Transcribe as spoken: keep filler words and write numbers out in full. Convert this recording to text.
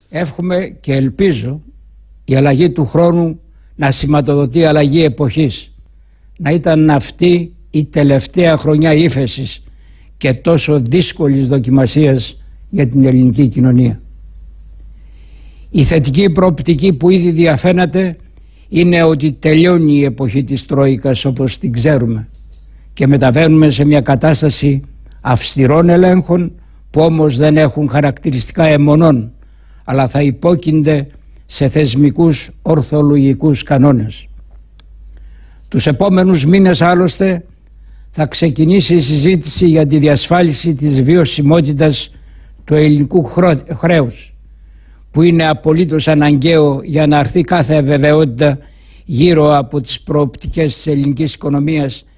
Εύχομαι και ελπίζω η αλλαγή του χρόνου να σηματοδοτεί αλλαγή εποχής, να ήταν αυτή η τελευταία χρονιά ύφεσης και τόσο δύσκολης δοκιμασίας για την ελληνική κοινωνία. Η θετική προοπτική που ήδη διαφαίνεται είναι ότι τελειώνει η εποχή της Τρόικας όπως την ξέρουμε και μεταβαίνουμε σε μια κατάσταση αυστηρών ελέγχων που όμως δεν έχουν χαρακτηριστικά αιμονών, αλλά θα υπόκεινται σε θεσμικούς ορθολογικούς κανόνες. Τους επόμενους μήνες άλλωστε θα ξεκινήσει η συζήτηση για τη διασφάλιση της βιωσιμότητας του ελληνικού χρέους, που είναι απολύτως αναγκαίο για να αρθεί κάθε αβεβαιότητα γύρω από τις προοπτικές της ελληνικής οικονομίας